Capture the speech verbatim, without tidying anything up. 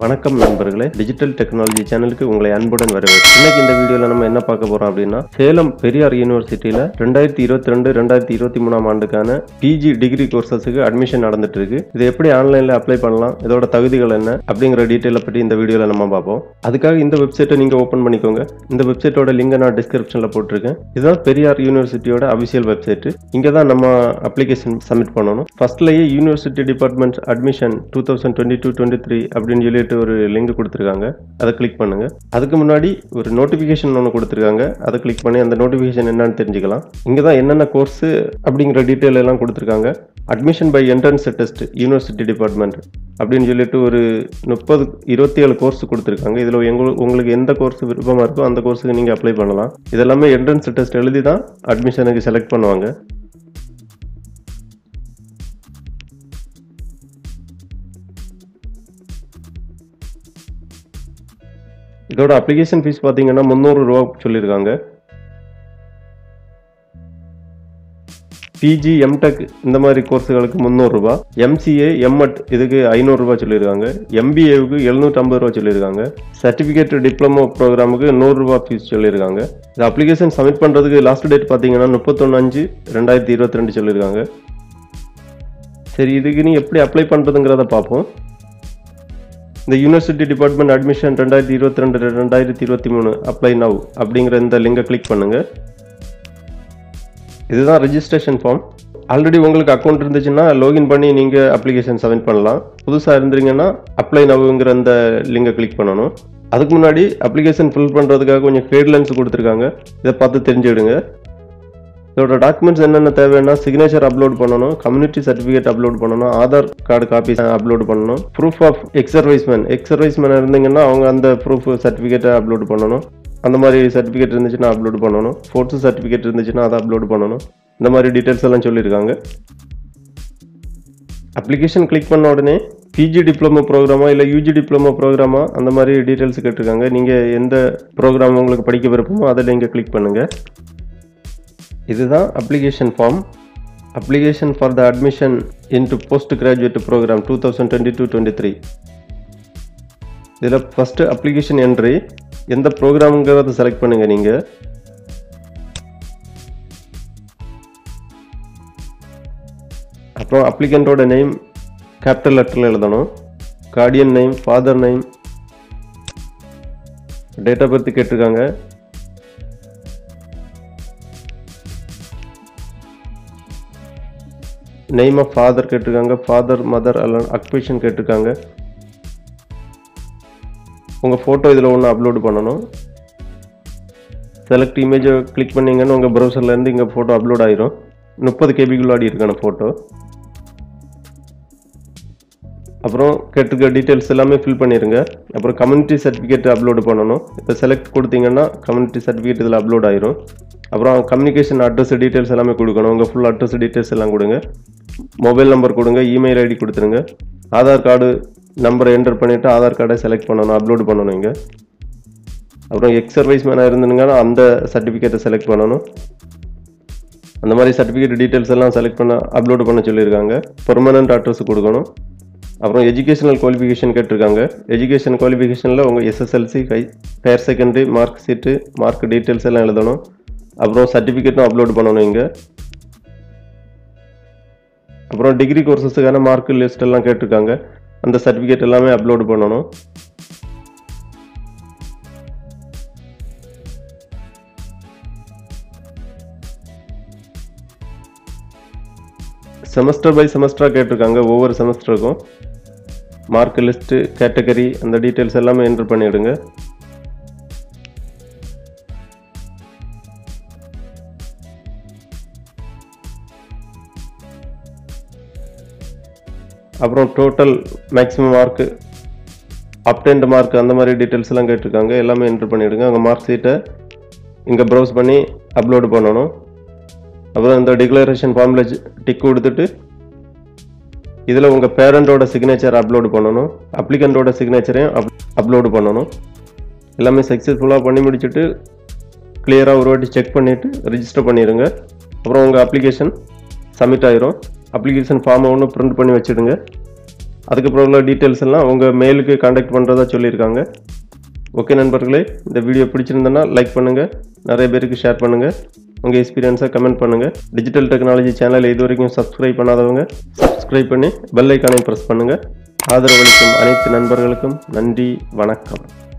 வணக்கம் நண்பர்களே, digital technology சேனலுக்கு உங்களை அன்புடன் வரவேற்கிறேன். இன்னைக்கு இந்த வீடியோல நம்ம என்ன பார்க்க போறோம் அப்படின்னா, சேலம் பெரியார் யூனிவர்சிட்டியில ரெண்டாயிரத்தி இருபத்தி ரெண்டு ரெண்டாயிரத்தி இருபத்தி மூணாம் ஆண்டுக்கான பிஜி டிகிரி கோர்சஸுக்கு அட்மிஷன் நடந்துட்டு இருக்கு. இது எப்படி ஆன்லைன்ல அப்ளை பண்ணலாம், இதோட தகுதிகள் என்ன அப்படிங்கிற டீட்டெயிலை பற்றி இந்த வீடியோல நம்ம பார்ப்போம். அதுக்காக இந்த வெப்சைட்டை நீங்க ஓபன் பண்ணிக்கோங்க. இந்த வெப்சைட்டோட லிங்கை நான் டிஸ்கிரிப்ஷன்ல போட்டிருக்கேன். இதுதான் பெரியார் யூனிவர்சிட்டியோட அபிஷியல் வெப்சைட். இங்க தான் நம்ம அப்ளிகேஷன் சப்மிட் பண்ணணும். ஃபர்ஸ்ட்லயே university department admission two thousand twenty two twenty three அப்படின்னு சொல்லி ஒரு லிங்க் கொடுத்திருக்காங்க. அதை கிளிக் பண்ணுங்க. அதுக்கு முன்னாடி ஒரு நோட்டிபிகேஷன் ஒன்று கொடுத்திருக்காங்க. அதை கிளிக் பண்ணி அந்த நோட்டிபிகேஷன் என்னன்னு தெரிஞ்சுக்கலாம். இங்க தான் என்னென்ன கோர்ஸ் அப்படிங்கிற டீட்டெயில் எல்லாம் கொடுத்திருக்காங்க. Admission by entrance test university department அப்படின்னு சொல்லிட்டு ஒரு முப்பது இருபத்தி ஏழு கோர்ஸ் கொடுத்திருக்காங்க. இதுல உங்களுக்கு எந்த கோர்ஸ் விருப்பமா இருக்கோ அந்த கோர்ஸுக்கு நீங்க அப்ளை பண்ணலாம். இதெல்லாமே என்ட்ரன்ஸ் டெஸ்ட் எழுதி தான் அட்மிஷனுக்கு செலக்ட் பண்ணுவாங்க. இதோட அப்ளிகேஷன் ஃபீஸ் பார்த்தீங்கன்னா முந்நூறு ரூபா சொல்லியிருக்காங்க. பிஜி எம்.டெக் இந்த மாதிரி கோர்ஸுகளுக்கு முந்நூறு ரூபா, எம்.சி.ஏ எம்.எட் இதுக்கு ஐநூறு ரூபாய் சொல்லியிருக்காங்க, எம்.பி.ஏவுக்கு எழுநூற்றி ஐம்பது ரூபா சொல்லியிருக்காங்க, சர்டிஃபிகேட் டிப்ளமோ ப்ரோக்ராமுக்கு நூறு ரூபா ஃபீஸ் சொல்லியிருக்காங்க. இந்த அப்ளிகேஷன் சப்மிட் பண்ணுறதுக்கு லாஸ்ட் டேட் பார்த்தீங்கன்னா முப்பத்தொன்று அஞ்சு ரெண்டாயிரத்தி இருபத்தி ரெண்டு சொல்லியிருக்காங்க. சரி, இதுக்கு நீ எப்படி அப்ளை பண்ணுறதுங்கிறத பார்ப்போம். இந்த யூனிவர்சிட்டி டிபார்ட்மெண்ட் அட்மிஷன் ரெண்டாயிரத்தி இருபத்தி ரெண்டு ரெண்டாயிரத்தி இருபத்தி மூணு அப்ளை நவ் அப்படிங்கிற இந்த லிங்கை கிளிக் பண்ணுங்க. இதுதான் ரெஜிஸ்ட்ரேஷன் ஃபார்ம். ஆல்ரெடி உங்களுக்கு அக்கௌண்ட் இருந்துச்சுன்னா லாகின் பண்ணி நீங்க அப்ளிகேஷன் சப்மிட் பண்ணலாம். புதுசாக இருந்தீங்கன்னா அப்ளை நவ்ங்கிற இந்த லிங்கை கிளிக் பண்ணணும். அதுக்கு முன்னாடி அப்ளிகேஷன் ஃபில் பண்ணுறதுக்காக கொஞ்சம் கைட்லைன்ஸ் கொடுத்துருக்காங்க. இதை பார்த்து தெரிஞ்சுவிடுங்க. இதோட டாக்குமெண்ட்ஸ் என்னென்ன தேவைன்னா, சிக்னேச்சர் அப்லோட் பண்ணணும், கம்யூனிட்டி சர்டிஃபிகேட் அப்லோட் பண்ணணும், ஆதார் கார்டு காப்பி அப்லோட் பண்ணணும், ப்ரூஃப் ஆஃப் எக்ஸர்வைஸ்மெண்ட் எக்ஸர்வைஸ்மெண்ட் இருந்தீங்கன்னா அவங்க அந்த ப்ரூஃப் சர்டிஃபிகேட்டை அப்லோட் பண்ணணும். அந்த மாதிரி சர்டிஃபிகேட் இருந்துச்சுன்னா அப்லோட் பண்ணணும். ஃபோர்த்து சர்டிஃபிகேட் இருந்துச்சுன்னா அதை அப்லோட் பண்ணணும். இந்த மாதிரி டீட்டெயில்ஸ் எல்லாம் சொல்லியிருக்காங்க. அப்ளிகேஷன் கிளிக் பண்ண உடனே பிஜி டிப்ளமோ ப்ரோக்ராமா இல்லை யூஜி டிப்ளமோ ப்ரோக்ராமா அந்த மாதிரி டீட்டெயில்ஸ் கேட்டிருக்காங்க. நீங்கள் எந்த ப்ரோக்ராம் உங்களுக்கு படிக்க விருப்பமோ அதில் இங்கே கிளிக் பண்ணுங்கள். இதுதான் application form. Application for the admission into post graduate program two thousand twenty two twenty three. இதில் ஃபஸ்ட்டு அப்ளிகேஷன் என்ட்ரி எந்த ப்ரோக்ராமுங்கிறத செலக்ட் பண்ணுங்கள். நீங்கள் அப்புறம் அப்ளிகண்டோட நேம் கேபிட்டல் லெட்டரில் எழுதணும். Guardian name, father name, date of birth கேட்டிருக்காங்க. நேம் ஆஃப் ஃபாதர் கேட்டிருக்காங்க. ஃபாதர், மதர் அல்ல அக்யூபேஷன் கேட்டிருக்காங்க. உங்கள் ஃபோட்டோ இதில் ஒன்று அப்லோடு பண்ணணும். செலக்ட் இமேஜை கிளிக் பண்ணிங்கன்னு உங்கள் ப்ரௌசர்லேருந்து இங்கே ஃபோட்டோ அப்லோட் ஆயிரும். முப்பது கேபிக்குள்ளாடி இருக்கான ஃபோட்டோ. அப்புறம் கேட்டிருக்க டீட்டெயில்ஸ் எல்லாமே ஃபில் பண்ணிடுங்க. அப்புறம் கம்யூனிட்டி சர்டிஃபிகேட் அப்லோடு பண்ணணும். இப்போ செலக்ட் கொடுத்தீங்கன்னா கம்யூனிட்டி சர்டிஃபிகேட் இதில் அப்லோட் ஆயிரும். அப்புறம் கம்யூனிகேஷன் அட்ரஸ் டீட்டெயில்ஸ் எல்லாமே கொடுக்கணும். உங்கள் ஃபுல் அட்ரஸ் டீட்டெயில்ஸ் எல்லாம் கொடுங்க. மொபைல் நம்பர் கொடுங்க, இமெயில் ஐடி கொடுத்துருங்க. ஆதார் கார்டு நம்பரை என்டர் பண்ணிவிட்டு ஆதார் கார்டை செலக்ட் பண்ணணும், அப்லோடு பண்ணணும் இங்கே. அப்புறம் எக்ஸர்வைஸ் மேனாக இருந்தீங்கன்னா அந்த சர்டிஃபிகேட்டை செலக்ட் பண்ணணும். அந்த மாதிரி சர்டிஃபிகேட் டீட்டெயில்ஸ் எல்லாம் செலக்ட் பண்ண அப்லோடு பண்ண சொல்லியிருக்காங்க. பெர்மனன்ட் அட்ரஸ் கொடுக்கணும். அப்புறம் எஜுகேஷனல் குவாலிஃபிகேஷன் கேட்டிருக்காங்க. எஜுகேஷன் குவாலிஃபிகேஷனில் உங்கள் SSLC, high higher secondary mark sheet, mark details எல்லாம் எழுதணும். அப்புறம் சர்டிஃபிகேட்டும் அப்லோட் பண்ணணும் இங்கே. அப்புறம் டிகிரி கோர்சஸுக்கான மார்க் லிஸ்ட் எல்லாம் கேட்டிருக்காங்க. அந்த சர்டிஃபிகேட் எல்லாமே அப்லோடு பண்ணணும். செமஸ்டர் பை செமஸ்டராக கேட்டிருக்காங்க. ஒவ்வொரு செமஸ்டருக்கும் மார்க் லிஸ்ட்டு, கேட்டகரி அந்த டீட்டெயில்ஸ் எல்லாமே என்டர் பண்ணிவிடுங்க. அப்புறம் total maximum mark, obtained mark அந்த மாதிரி டீட்டெயில்ஸ் எல்லாம் கேட்டிருக்காங்க. எல்லாமே என்டர் பண்ணிவிடுங்க. உங்கள் மார்க் ஷீட்டை இங்கே ப்ரௌஸ் பண்ணி அப்லோடு பண்ணணும். அப்புறம் இந்த டிக்ளரேஷன் ஃபார்மில் டிக் கொடுத்துட்டு இதில் உங்கள் பேரண்டோட சிக்னேச்சர் அப்லோடு பண்ணணும். அப்ளிகண்டோட சிக்னேச்சரையும் அப் அப்லோடு பண்ணணும். எல்லாமே சக்ஸஸ்ஃபுல்லாக பண்ணி முடிச்சுட்டு கிளியராக ஒரு வாட்டி செக் பண்ணிவிட்டு ரிஜிஸ்டர் பண்ணிடுங்க. அப்புறம் உங்கள் அப்ளிகேஷன் சப்மிட் ஆயிரும். அப்ளிகேஷன் ஃபார்மை ஒன்று பிரிண்ட் பண்ணி வச்சுடுங்க. அதுக்கப்புறம் உள்ள டீட்டெயில்ஸ் எல்லாம் உங்கள் மெயிலுக்கு காண்டாக்ட் பண்ணுறதா சொல்லியிருக்காங்க. ஓகே நண்பர்களே, இந்த வீடியோ பிடிச்சிருந்தனா லைக் பண்ணுங்கள், நிறைய பேருக்கு ஷேர் பண்ணுங்கள், உங்கள் எக்ஸ்பீரியன்ஸை கமெண்ட் பண்ணுங்கள். டிஜிட்டல் டெக்னாலஜி சேனலை இது வரைக்கும் சப்ஸ்கிரைப் பண்ணாதவங்க சப்ஸ்கிரைப் பண்ணி பெல் ஐக்கானை ப்ரெஸ் பண்ணுங்கள். ஆதரவளிக்கும் அனைத்து நண்பர்களுக்கும் நன்றி, வணக்கம்.